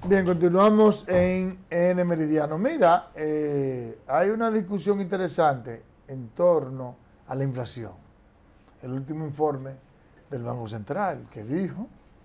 Bien, continuamos en Meridiano. Mira, hay una discusión interesante en torno a la inflación. El último informe del Banco Central que dijo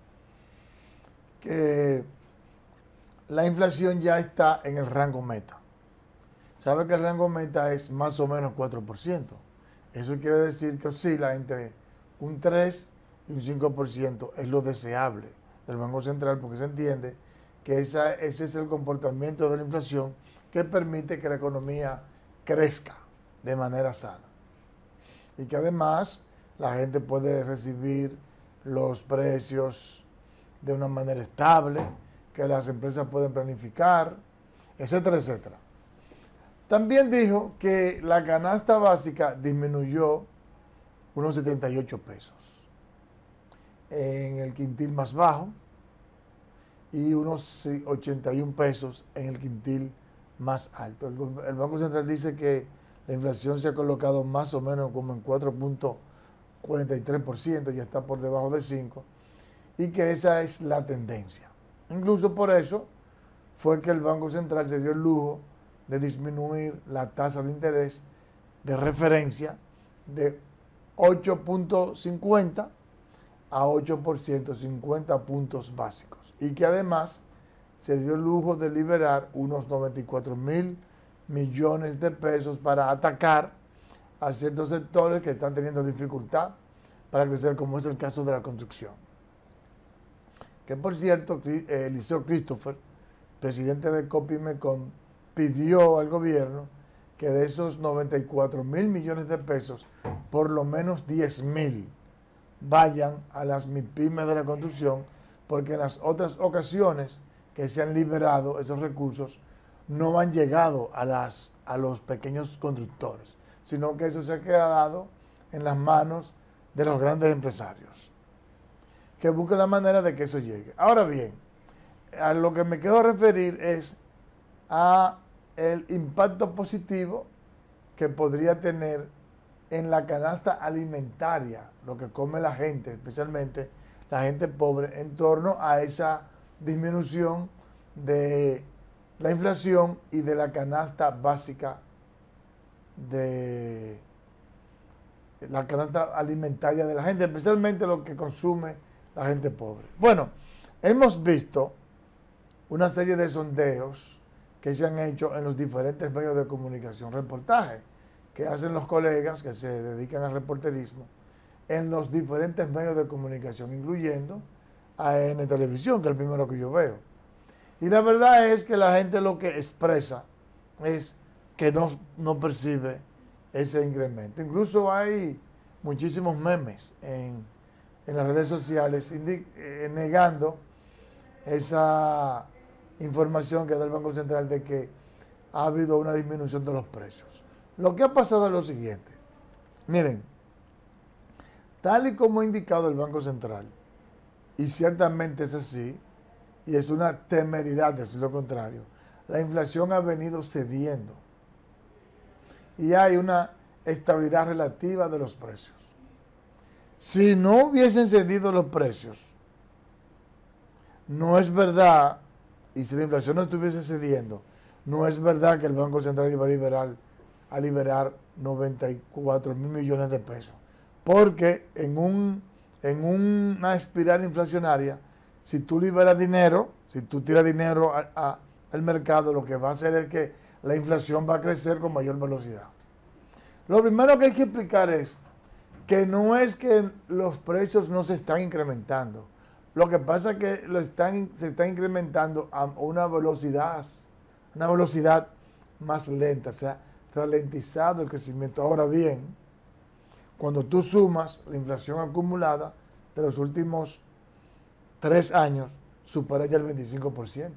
que la inflación ya está en el rango meta. Sabe que el rango meta es más o menos 4%. Eso quiere decir que oscila entre un 3 y un 5%. Es lo deseable del Banco Central porque se entiende que ese es el comportamiento de la inflación que permite que la economía crezca de manera sana. Y que además la gente puede recibir los precios de una manera estable, que las empresas pueden planificar, etcétera, etcétera. También dijo que la canasta básica disminuyó unos 78 pesos en el quintil más bajo y unos 81 pesos en el quintil más alto. El Banco Central dice que la inflación se ha colocado más o menos como en 4.43%, ya está por debajo de 5%, y que esa es la tendencia. Incluso por eso fue que el Banco Central se dio el lujo de disminuir la tasa de interés de referencia de 8.50 a 8%, 50 puntos básicos. Y que además se dio el lujo de liberar unos 94.000 millones de pesos para atacar a ciertos sectores que están teniendo dificultad para crecer, como es el caso de la construcción. Que por cierto, Eliseo Christopher, presidente de Copimecon, pidió al gobierno que de esos 94.000 millones de pesos, por lo menos 10.000 vayan a las MIPYMES de la construcción, porque en las otras ocasiones que se han liberado esos recursos no han llegado a los pequeños constructores, sino que eso se ha quedado en las manos de los grandes empresarios, que busquen la manera de que eso llegue. Ahora bien, a lo que me quiero referir es a el impacto positivo que podría tener en la canasta alimentaria, lo que come la gente, especialmente la gente pobre, en torno a esa disminución de la inflación y de la canasta básica, de la canasta alimentaria de la gente, especialmente lo que consume la gente pobre. Bueno, hemos visto una serie de sondeos que se han hecho en los diferentes medios de comunicación, reportajes que hacen los colegas que se dedican al reporterismo en los diferentes medios de comunicación, incluyendo AN Televisión, que es el primero que yo veo. Y la verdad es que la gente lo que expresa es que no percibe ese incremento. Incluso hay muchísimos memes en las redes sociales negando esa información que da el Banco Central de que ha habido una disminución de los precios. Lo que ha pasado es lo siguiente. Miren, tal y como ha indicado el Banco Central, y ciertamente es así, y es una temeridad decir lo contrario, la inflación ha venido cediendo y hay una estabilidad relativa de los precios. Si no hubiesen cedido los precios, no es verdad, y si la inflación no estuviese cediendo, no es verdad que el Banco Central iba a liberar 94.000 millones de pesos. Porque en una espiral inflacionaria, si tú liberas dinero, si tú tiras dinero al mercado, lo que va a hacer es que la inflación va a crecer con mayor velocidad. Lo primero que hay que explicar es que no es que los precios no se están incrementando. Lo que pasa es que se están incrementando a una velocidad más lenta, o sea, ralentizado el crecimiento. Ahora bien, cuando tú sumas la inflación acumulada de los últimos 3 años, supera ya el 25%.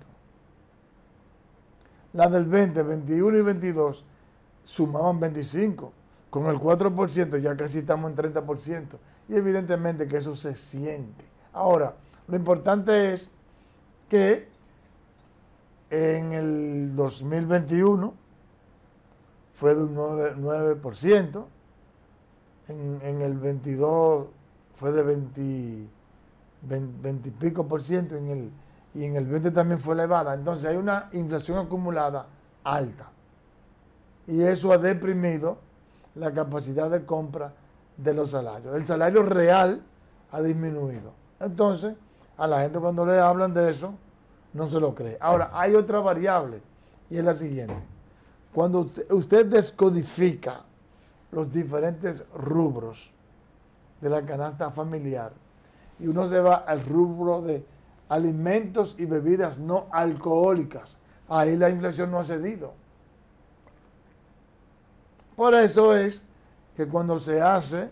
La del 20, 21 y 22 sumaban 25%. Con el 4% ya casi estamos en 30%. Y evidentemente que eso se siente. Ahora, lo importante es que en el 2021 fue de un 9%, en el 22 fue de 20 y pico por ciento, en y en el 20 también fue elevada. Entonces hay una inflación acumulada alta. Y eso ha deprimido la capacidad de compra de los salarios. El salario real ha disminuido. Entonces, a la gente cuando le hablan de eso, no se lo cree. Ahora, hay otra variable, y es la siguiente. Cuando usted descodifica los diferentes rubros de la canasta familiar, y uno se va al rubro de alimentos y bebidas no alcohólicas, ahí la inflación no ha cedido. Por eso es que cuando se hace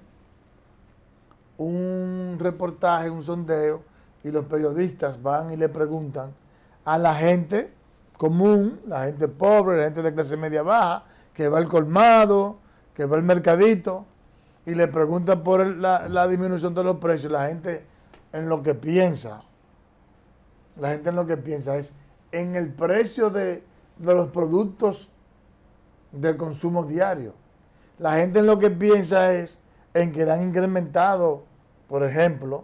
un reportaje, un sondeo, y los periodistas van y le preguntan a la gente común, la gente pobre, la gente de clase media baja, que va al colmado, que va al mercadito, y le preguntan por la disminución de los precios, la gente en lo que piensa, es en el precio de los productos de consumo diario. La gente en lo que piensa es en que le han incrementado, por ejemplo,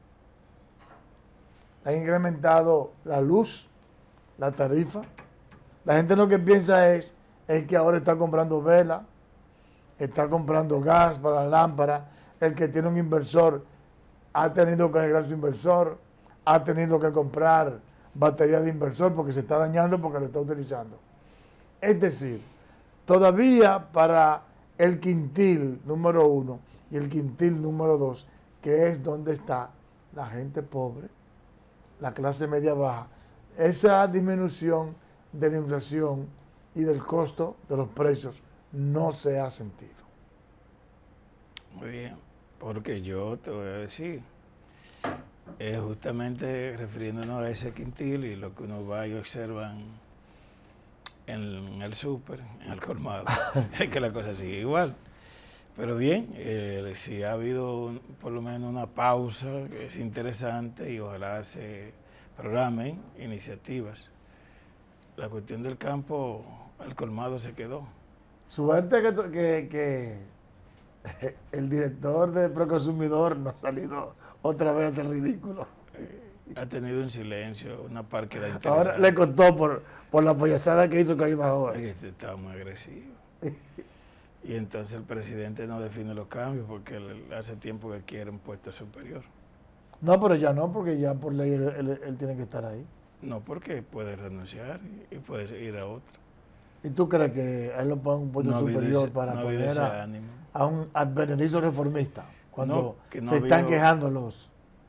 han incrementado la luz, la tarifa. La gente lo que piensa es que ahora está comprando vela, está comprando gas para la lámpara. El que tiene un inversor ha tenido que arreglar su inversor, ha tenido que comprar batería de inversor porque se está dañando porque lo está utilizando. Es decir, todavía para el quintil número 1 y el quintil número 2, que es donde está la gente pobre, la clase media baja, esa disminución de la inflación y del costo de los precios no se ha sentido. Muy bien, porque yo te voy a decir, justamente refiriéndonos a ese quintil y lo que uno va y observa en el súper, en el colmado, es que la cosa sigue igual. Pero bien, sí ha habido por lo menos una pausa que es interesante y ojalá se programen iniciativas. La cuestión del campo, el colmado se quedó. Suerte que el director de Proconsumidor no ha salido otra vez a hacer ridículo. Ha tenido un silencio, una parquedad interesante. Ahora le contó por la payasada que hizo Caimán ahora. Estaba muy agresivo. Y entonces el presidente no define los cambios porque él hace tiempo que quiere un puesto superior. No, pero ya no, porque ya por ley él tiene que estar ahí. No, porque puede renunciar y puede ir a otro. ¿Y tú crees que a él lo ponga un puesto superior para poner a un advenedizo reformista? Cuando se están quejando los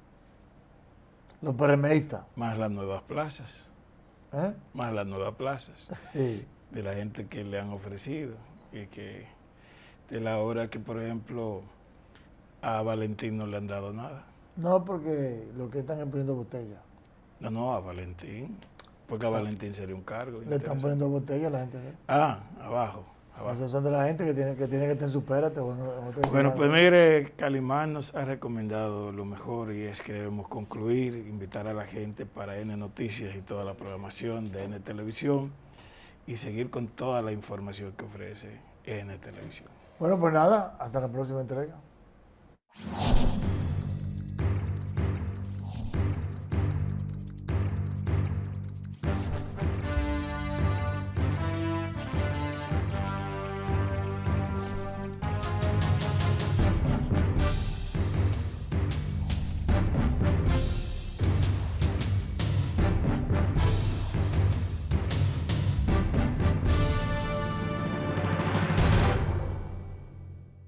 PRMistas. Más las nuevas plazas. Más las nuevas plazas. Sí. De la gente que le han ofrecido. Y que de la hora que, por ejemplo, a Valentín no le han dado nada. No, porque lo que están es poniendo botella. No, a Valentín. Porque a Valentín sería un cargo. Le están poniendo botella a la gente de él. Abajo. Esas son de la gente que tiene que estar en Supérate. Bueno, pues mire, Calimán nos ha recomendado lo mejor y es que debemos concluir, invitar a la gente para N Noticias y toda la programación de N Televisión y seguir con toda la información que ofrece N Televisión. Bueno, pues nada, hasta la próxima entrega.